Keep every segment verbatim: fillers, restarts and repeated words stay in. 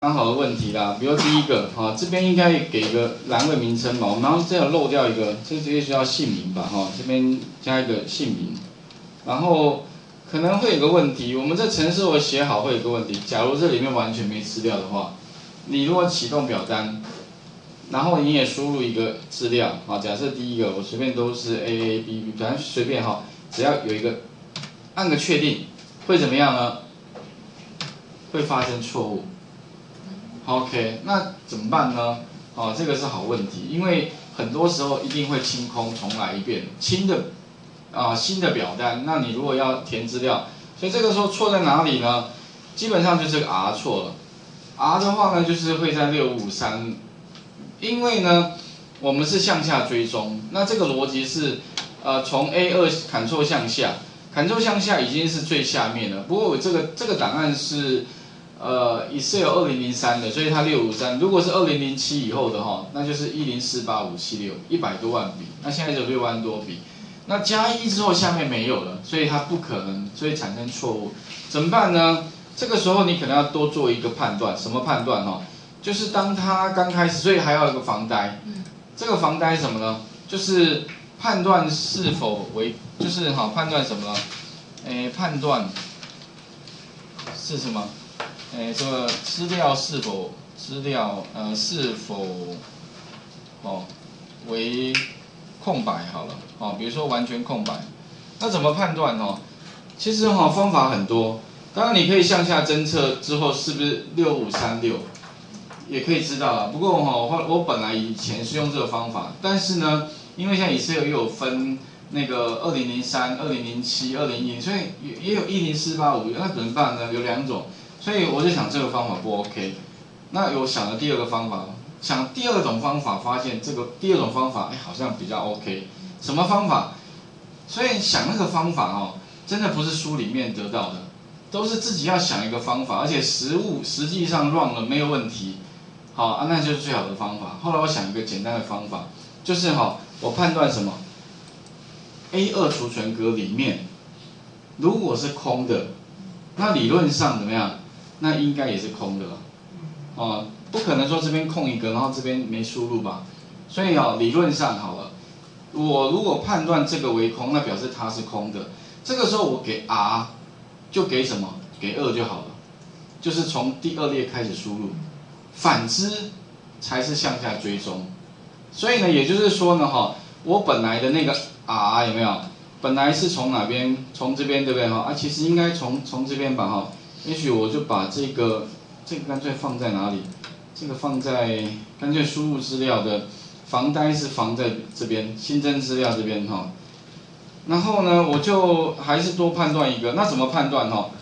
刚好的问题啦，比如第一个，哈、这边应该给一个栏位名称嘛，我们好像这样漏掉一个，这直接需要姓名吧，哈、这边加一个姓名，然后可能会有个问题，我们这程式我写好会有个问题，假如这里面完全没资料的话，你如果启动表单，然后你也输入一个资料，啊，假设第一个我随便都是 A A B B， 反正随便哈，只要有一个按个确定，会怎么样呢？会发生错误。OK， 那怎么办呢？哦，这个是好问题，因为很多时候一定会清空重来一遍，新的啊新的表单，那你如果要填资料，所以这个时候错在哪里呢？基本上就是这个 R 错了 ，R 的话呢就是会在六五三，因为呢我们是向下追踪，那这个逻辑是呃从 A 二 Ctrl 向下 ，Ctrl 向下已经是最下面了，不过我这个这个档案是。呃 ，Excel 二零零三的，所以它六五三。如果是二零零七以后的哈，那就是一零四八五七六，一百多万笔。那现在只有六万多笔。那加一之后下面没有了，所以它不可能，所以产生错误。怎么办呢？这个时候你可能要多做一个判断，什么判断哈？就是当它刚开始，所以还要有一个防呆。这个防呆是什么呢？就是判断是否为，就是哈判断什么呢？诶，判断是什么？诶，这个资料是否资料呃是否哦为空白好了哦，比如说完全空白，那怎么判断哦？其实哈、哦、方法很多，当然你可以向下侦测之后是不是六五三六，也可以知道了。不过哈、哦、我我本来以前是用这个方法，但是呢，因为现在Excel又有分那个二零零三、二零零七、二零一零，所以也也有一零四八五，那怎么办呢？有两种。所以我就想这个方法不 OK， 那我想了第二个方法，想第二种方法，发现这个第二种方法哎好像比较 OK， 什么方法？所以想那个方法哦，真的不是书里面得到的，都是自己要想一个方法，而且实物实际上 run 了没有问题，好啊，那就是最好的方法。后来我想一个简单的方法，就是哈，我判断什么 A 二 储存格里面如果是空的，那理论上怎么样？那应该也是空的了，哦，不可能说这边空一个，然后这边没输入吧？所以哦，理论上好了，我如果判断这个为空，那表示它是空的。这个时候我给 R 就给什么？给二就好了，就是从第二列开始输入。反之才是向下追踪。所以呢，也就是说呢，哈，我本来的那个 R 有没有？本来是从哪边？从这边对不对哈？啊，其实应该从从这边吧哈。也许我就把这个这个干脆放在哪里？这个放在干脆输入资料的防呆是防在这边，新增资料这边哈。然后呢，我就还是多判断一个，那怎么判断哈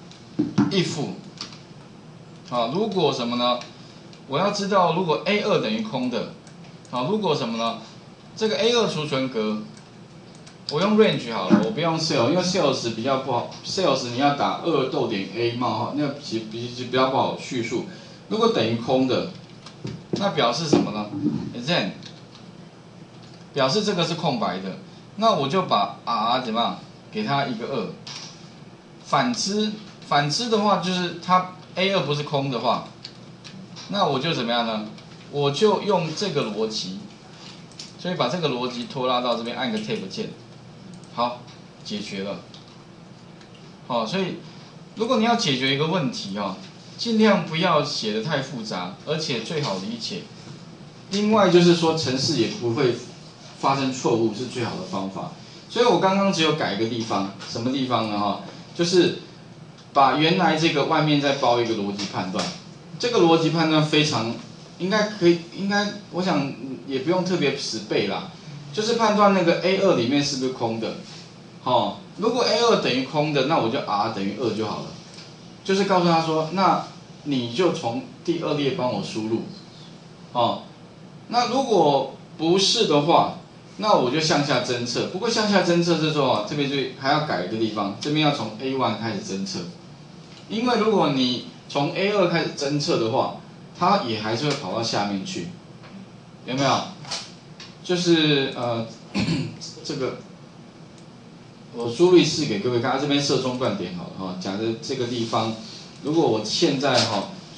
？if 啊，如果什么呢？我要知道如果 A 二 等于空的，啊，如果什么呢？这个 A 二 储存格。我用 range 好了，我不用 sales， 因为 sales 比较不好 ，sales 你要打二逗点 a 冒号，那其比比比较不好叙述。如果等于空的，那表示什么呢 ？then 表示这个是空白的，那我就把 r 怎么样给它一个二。反之，反之的话就是它 A 二 不是空的话，那我就怎么样呢？我就用这个逻辑，所以把这个逻辑拖拉到这边，按个 Tab 键。好，解决了。好，所以如果你要解决一个问题哦，尽量不要写得太复杂，而且最好理解。另外就是说，程式也不会发生错误，是最好的方法。所以我刚刚只有改一个地方，什么地方呢？哈，就是把原来这个外面再包一个逻辑判断。这个逻辑判断非常应该可以，应该我想也不用特别死背啦。就是判断那个 A 二 里面是不是空的，哦，如果 A 二 等于空的，那我就 R 等于二就好了。就是告诉他说，那你就从第二列帮我输入，哦，那如果不是的话，那我就向下侦测。不过向下侦测这时候啊，这边就还要改一个地方，这边要从 A 一 开始侦测，因为如果你从 A 二 开始侦测的话，它也还是会跑到下面去，有没有？就是呃这个，我输入式给各位看，这边设中断点好了哈。假设这个地方，如果我现在哈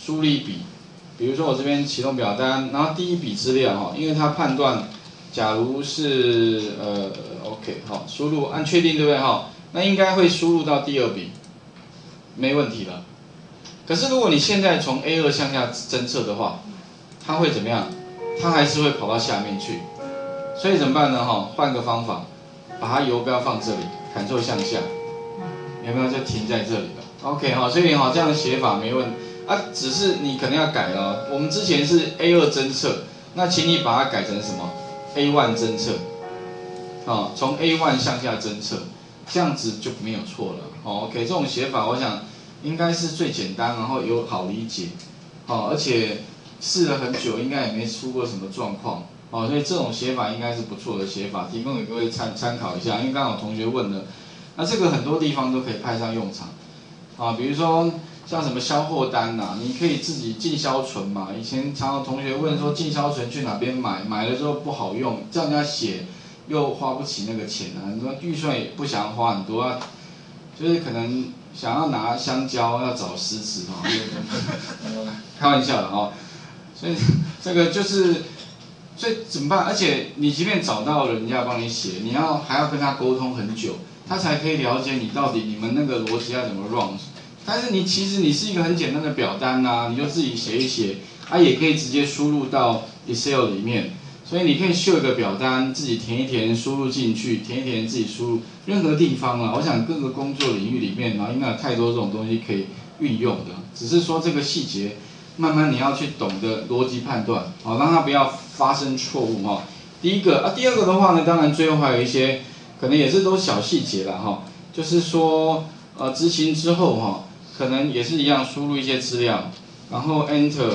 输入一笔，比如说我这边启动表单，然后第一笔资料哈，因为它判断，假如是呃 OK 好，输入按确定对不对哈？那应该会输入到第二笔，没问题了。可是如果你现在从 A 二向下侦测的话，它会怎么样？它还是会跑到下面去，所以怎么办呢？哈，换个方法，把它游标放这里 ，Ctrl 向下，有没有就停在这里了 ？OK 哈，所以哈这样写法没问题啊，只是你可能要改了。我们之前是 A 二侦测，那请你把它改成什么 A 一 侦测，啊，从 A 一 向下侦测，这样子就没有错了。哦 ，OK， 这种写法我想应该是最简单，然后又好理解，哦，而且。试了很久，应该也没出过什么状况，哦，所以这种写法应该是不错的写法，提供给各位参参考一下。因为刚好同学问了，那这个很多地方都可以派上用场，啊，比如说像什么销货单呐、啊，你可以自己进销存嘛。以前常常同学问说进销存去哪边买，买了之后不好用，叫人家写又花不起那个钱啊，很多预算也不想花很多啊，就是可能想要拿香蕉要找狮子哈，开玩笑的哈。所以这个就是，所以怎么办？而且你即便找到人家帮你写，你要还要跟他沟通很久，他才可以了解你到底你们那个逻辑要怎么 run。但是你其实你是一个很简单的表单呐、啊，你就自己写一写，啊也可以直接输入到 Excel 里面。所以你可以秀一个表单，自己填一填，输入进去，填一填自己输入，任何地方啊，我想各个工作领域里面啊，应该有太多这种东西可以运用的，只是说这个细节。慢慢你要去懂得逻辑判断，好，让它不要发生错误哈。第一个啊，第二个的话呢，当然最后还有一些可能也是都小细节了哈，就是说呃执行之后哈，可能也是一样输入一些资料，然后 Enter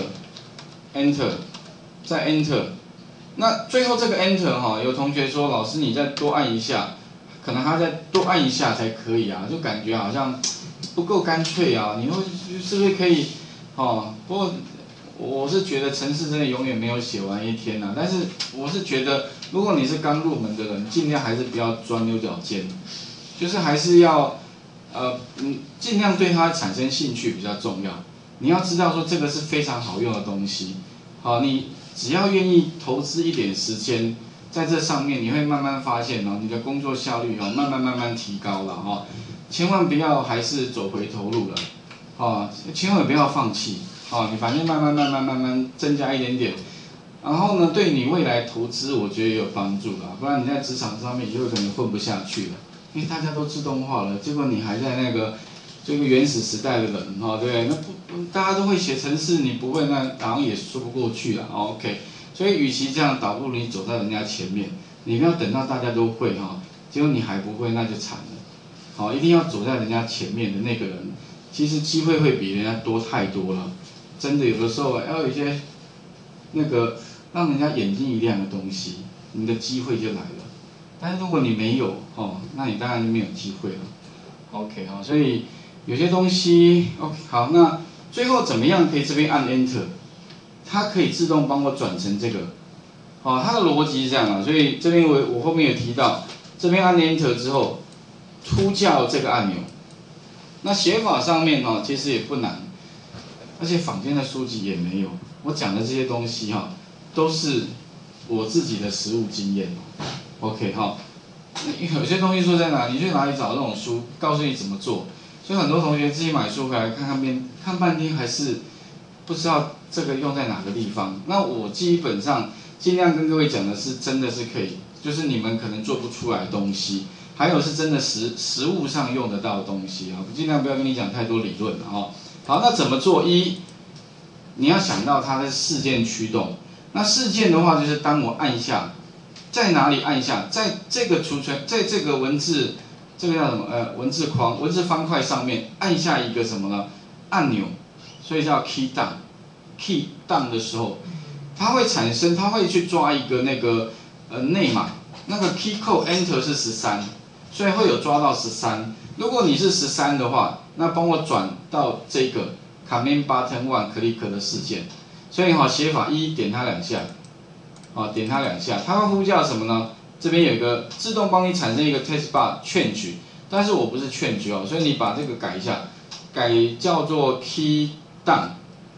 Enter 再 Enter， 那最后这个 Enter 哈，有同学说老师你再多按一下，可能他再多按一下才可以啊，就感觉好像不够干脆啊，你会是不是可以？哦，不过我是觉得程式真的永远没有写完一天呐、啊。但是我是觉得，如果你是刚入门的人，尽量还是不要钻牛角尖，就是还是要呃嗯尽量对它产生兴趣比较重要。你要知道说这个是非常好用的东西，好，你只要愿意投资一点时间在这上面，你会慢慢发现哦，你的工作效率哦慢慢慢慢提高了哦，千万不要还是走回头路了。哦，千万不要放弃，哦，你反正慢慢慢慢慢慢增加一点点，然后呢，对你未来投资我觉得也有帮助啦，不然你在职场上面以后可能混不下去了，因为大家都自动化了，结果你还在那个这个原始时代的人，哈、哦，对不对？那不大家都会写程式，你不会那好像也说不过去了、哦、，OK， 所以与其这样，倒不如你走在人家前面，你不要等到大家都会哈、哦，结果你还不会，那就惨了，好、哦，一定要走在人家前面的那个人。其实机会会比人家多太多了，真的有的时候要有一些那个让人家眼睛一亮的东西，你的机会就来了。但是如果你没有哦，那你当然就没有机会了。OK 哈、哦，所以有些东西 OK 好，那最后怎么样可以这边按 Enter， 它可以自动帮我转成这个，哦，它的逻辑是这样啊，所以这边我我后面有提到，这边按 Enter 之后，出叫这个按钮。那写法上面哈，其实也不难，而且坊间的书籍也没有。我讲的这些东西哈，都是我自己的实务经验。OK 哈，有些东西说在哪，你去哪里找这种书，告诉你怎么做。所以很多同学自己买书回来看看遍，看半天还是不知道这个用在哪个地方。那我基本上尽量跟各位讲的是，真的是可以，就是你们可能做不出来的东西。还有是真的实实物上用得到的东西啊，尽量不要跟你讲太多理论了哈。好，那怎么做？一，你要想到它的事件驱动。那事件的话，就是当我按下，在哪里按下，在这个储存，在这个文字，这个叫什么？呃，文字框、文字方块上面按下一个什么呢？按钮，所以叫 key down。key down 的时候，它会产生，它会去抓一个那个呃内码，那个 key code enter 是十三。所以会有抓到十三。如果你是十三的话，那帮我转到这个 Command Button One Click 的事件。所以哈，写法一点它两下，啊，点它两下，它会呼叫什么呢？这边有一个自动帮你产生一个 Text Bar Change， 但是我不是 Change 哦，所以你把这个改一下，改叫做 Key Down，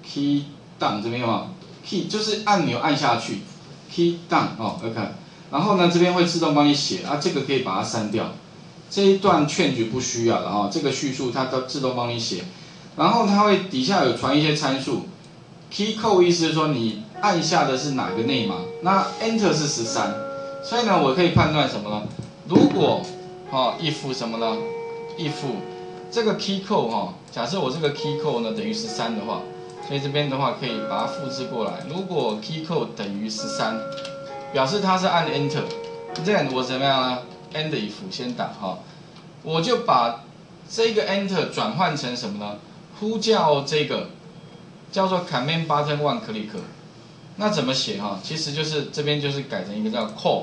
key down 这边有没有 key 就是按钮按下去 key down 哦 OK， 然后呢这边会自动帮你写啊，这个可以把它删掉，这一段劝举不需要了哈、哦，这个叙述它都自动帮你写，然后它会底下有传一些参数 ，key code 意思是说你按下的是哪个内码，那 enter 是十三，所以呢我可以判断什么呢？如果哦 if 什么呢 if 这个 key code 哈、哦，假设我这个 key code 呢等于十三的话，所以这边的话可以把它复制过来。如果 key code 等于十三，表示它是按 enter， 这样我怎么样呢 ？end if 先打哈、哦，我就把这个 enter 转换成什么呢？呼叫这个叫做 command button one click， 那怎么写哈？其实就是这边就是改成一个叫 call，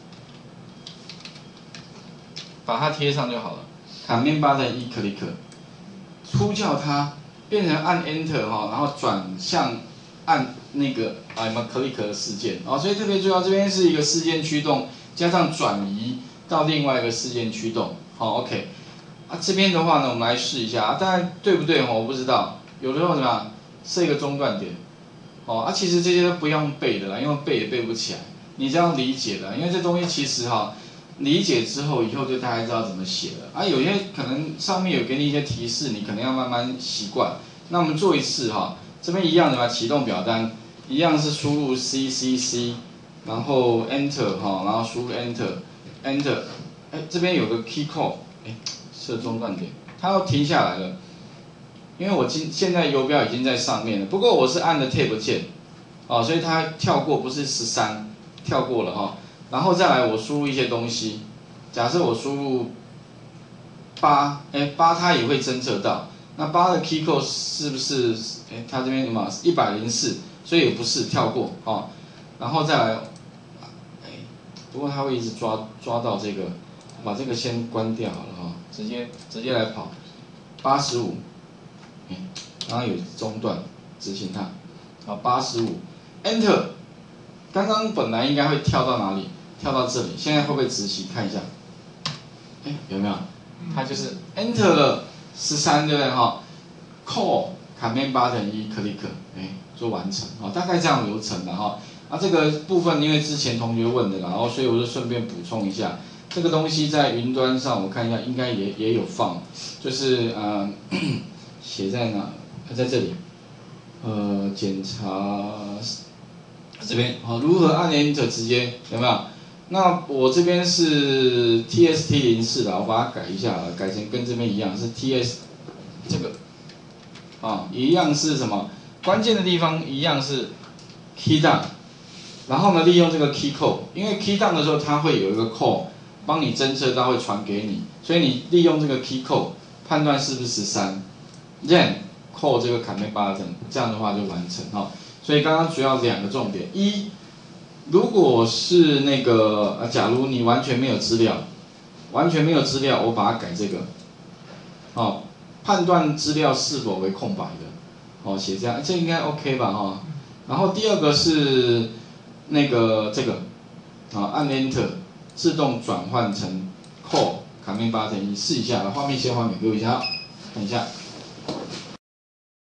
把它贴上就好了。command button 一 click， 呼叫它变成按 enter 哈，然后转向按那个啊什么 click 的事件啊，所以特别注意到这边是一个事件驱动加上转移到另外一个事件驱动，好 OK。啊这边的话呢，我们来试一下啊，当然对不对哈？我不知道，有的时候怎么样设一个中断点，哦啊，其实这些都不用背的啦，因为背也背不起来，你这样理解的，因为这东西其实哈。理解之后，以后就大概知道怎么写了啊。有些可能上面有给你一些提示，你可能要慢慢习惯。那我们做一次哈，这边一样的嘛，启动表单，一样是输入 C C C， 然后 Enter 哈，然后输入 Enter，Enter， 哎，这边有个 Key Code， 哎，设中断点，它要停下来了，因为我今现在游标已经在上面了，不过我是按了 Tab 键，哦，所以它跳过不是十三，跳过了哈。然后再来，我输入一些东西。假设我输入八，哎，八它也会侦测到。那八的 key code 是不是？哎，它这边什么一百零四，所以也不是跳过哦。然后再来，哎，不过它会一直抓抓到这个，把这个先关掉好了哈、哦，直接直接来跑八十五，哎，刚刚有中断，执行它，好八十五 ，Enter， 刚刚本来应该会跳到哪里？跳到这里，现在会不会执行？看一下，哎，有没有？它就是 Enter 了十三，对不对哈 ？Call Command Button 一 click， 哎，做完成啊，大概这样流程的哈。啊，这个部分因为之前同学问的啦，然后所以我就顺便补充一下，这个东西在云端上我看一下，应该也也有放，就是呃写在哪？在这里，呃，检查这边好，如何按 Enter 直接有没有？那我这边是 T S T 零四的，我把它改一下，改成跟这边一样是 T S 这个，啊，一样是什么？关键的地方一样是 key down， 然后呢，利用这个 key code， 因为 key down 的时候它会有一个 call 帮你侦测到会传给你，所以你利用这个 key code 判断是不是十三 ，then call 这个 command button， 这样的话就完成哈。所以刚刚主要两个重点，一。如果是那个呃，假如你完全没有资料，完全没有资料，我把它改这个，哦，判断资料是否为空白的，哦，写这样，这应该 OK 吧哈、哦。然后第二个是那个这个，啊、哦，按 Enter 自动转换成 Call Command Button， 你试一下，画面先还给各位一下，看一下。